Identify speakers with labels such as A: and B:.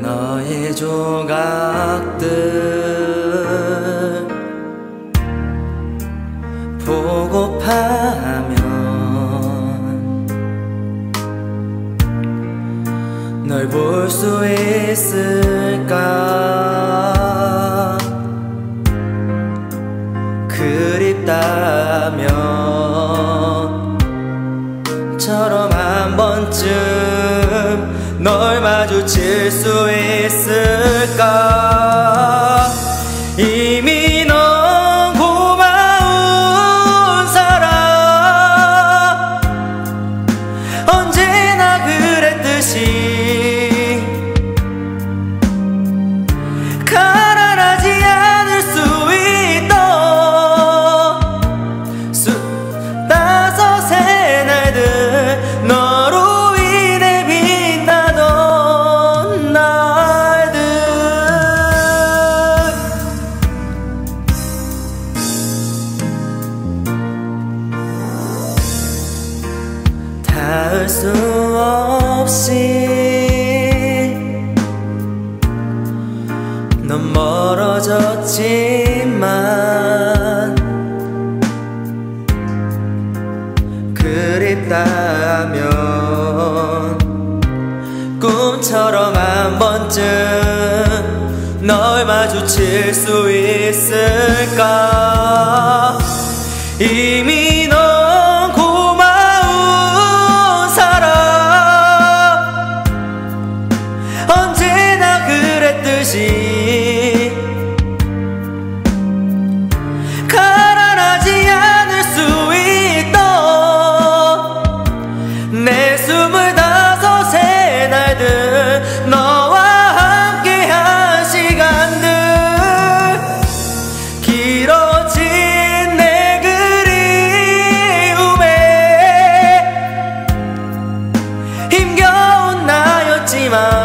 A: 너의 조각들 보고파면 널 볼 수 있을까? 그립다면 처럼 한 번쯤 널 마주칠 수 있을까? 이미 넌 고마운 사람, 언제나 그랬듯이 가난하지 않을 수 있던 수다섯의 날들, 너로 인해 빛나던 날들. 닿을 수 없이 넌 멀어졌지만 그립다면 꿈처럼 한 번쯤 널 마주칠 수 있을까? 이미 넌 고마운 사람, 언제나 그랬듯이 가난하지 않을 수 있던 내 25의 날들, 너와 함께한 시간들, 길어진 내 그리움에 힘겨운 나였지만